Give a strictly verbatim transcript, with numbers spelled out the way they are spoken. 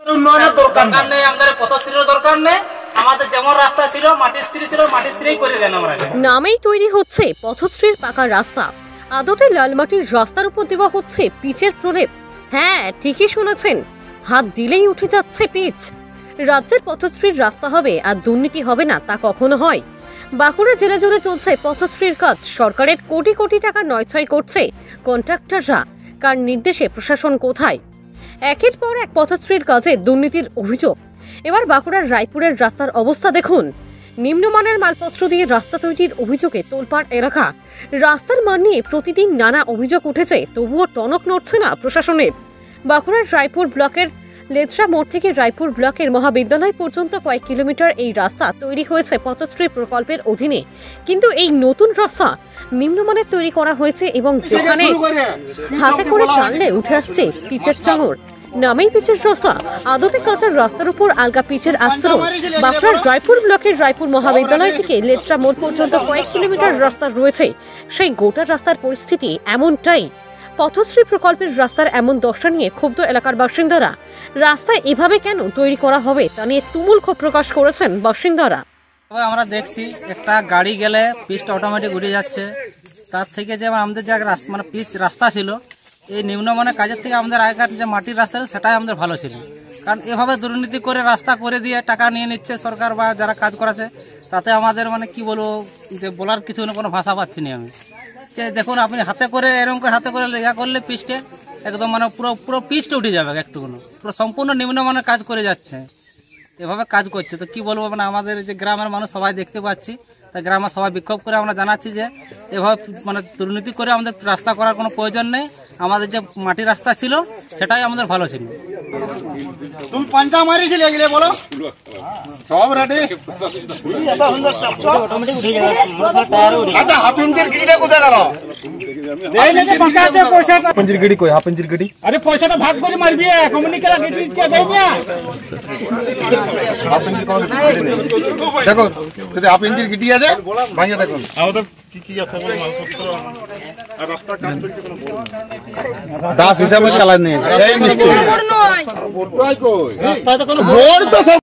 উন্নয়নের দরকার নেই, আমাদের পথশ্রীর দরকার নেই, আমাদের যেমন রাস্তা ছিল মাটির শ্রী ছিল মাটির শ্রী করে দেন। আমরা নামেই তৈরি হচ্ছে পথশ্রীর পাকা রাস্তা, আদতে লাল মাটির রাস্তার উপর দেওয়া হচ্ছে পিচের প্রলেপ। হ্যাঁ, ঠিকই শুনেছেন, হাত দিলেই উঠে যাচ্ছে পিচ। রাজ্যের পথশ্রীর রাস্তা হবে আর দুর্নীতি হবে না তা কখনো হয়? বাঁকুড়া জেলা জুড়ে চলছে পথশ্রীর কাজ। সরকারের কোটি কোটি টাকা নয়ছয় করছে কন্ট্রাক্টররা। কার নির্দেশে প্রশাসন কোথায়? একের পর এক পথশ্রীর কাজে দুর্নীতির অভিযোগ। এবার বাঁকুড়ার রায়পুরের রাস্তার অবস্থা দেখুন। নিম্নমানের মালপত্র দিয়ে রাস্তা তৈরির অভিযোগে তোলপাড় এলাকা। রাস্তার মান নিয়ে প্রতিদিন নানা অভিযোগ উঠেছে, তবুও টনক নড়ছে না প্রশাসনের। বাঁকুড়ার রায়পুর ব্লকের লেদরা মোড় থেকে রায়পুর ব্লকের মহাবিদ্যালয় পর্যন্ত কয়েক কিলোমিটার এই রাস্তা তৈরি হয়েছে পথশ্রী প্রকল্পের অধীনে। কিন্তু এই নতুন রাস্তা নিম্নমানের তৈরি করা হয়েছে এবং যেখানে হাতে করে টানলে উঠে আসছে পিচের চাঙড়। নামেই পিচের রাস্তা, আদতে কাঁচার রাস্তার উপর আলগা পিচের আস্তরণ। বাঁকুড়ার রায়পুর ব্লকের রায়পুর মহাবিদ্যালয় থেকে লেট্রা মোড় পর্যন্ত কয়েক কিলোমিটার রাস্তা রয়েছে। সেই গোটা রাস্তার পরিস্থিতি এমনটাই। পথশ্রী প্রকল্পের রাস্তার এমন দশা নিয়ে ক্ষুব্ধ এলাকার বাসিন্দারা। রাস্তা এভাবে কেন তৈরি করা হবে তা নিয়ে তুমুল ক্ষোভ প্রকাশ করেছেন বাসিন্দারা। আমরা দেখছি একটা গাড়ি গেলে পিচটা অটোমেটিক উঠে যাচ্ছে। তার থেকে যে আমাদের যে মানে পিচ রাস্তা ছিল, এই নিম্নমানের কাজের থেকে আমাদের আগেকার যে মাটির রাস্তা সেটাই আমাদের ভালো ছিল। কারণ এভাবে দুর্নীতি করে রাস্তা করে দিয়ে টাকা নিয়ে নিচ্ছে সরকার বা যারা কাজ করাছে, তাতে আমাদের মানে কি বলবো, যে বলার কিছু কোনো ভাষা পাচ্ছি না আমি। যে দেখুন আপনি হাতে করে এরকম করে হাতে করে ইয়া করলে পিচটে একদম মানে পুরো পুরো পিচটা উঠে যাবে, একটু পুরো সম্পূর্ণ নিম্নমানের কাজ করে যাচ্ছে, এভাবে কাজ করছে। তো কি বলবো, মানে আমাদের যে গ্রামের মানুষ সবাই দেখতে পাচ্ছি, তা গ্রামের সবাই বিক্ষোভ করে আমরা জানাচ্ছি যে এভাবে মানে দুর্নীতি করে আমাদের রাস্তা করার কোনো প্রয়োজন নেই। আমাদের যে মাটির রাস্তা ছিল সেটাই আমাদের ভালো ছিল। তুমি পাঞ্চা মারিছিলে এগুলো বলো সব রেডি। আচ্ছা হাফ ইঞ্চির গিড়িটা কোথায় গেল? হাফ ইঞ্চির গিড়ি কই? হাফ ইঞ্চির গিড়ি আরে পয়সাটা ভাগ করে মারবি, কমিউনিকেলা গিড়ি কে দেই না। হাফ ইঞ্চির কোন দেখো, যদি হাফ ইঞ্চির গিড়ি আছে ভাঙিয়ে দেখুন। আমাদের কি কি আছে বলে মালপত্র আর রাস্তা কাজ করতে কোনো বড় দাস হিসাবে চালান নেই, সেই মিস্ত্রি রাস্তায় তো কোনো বোর্ড তো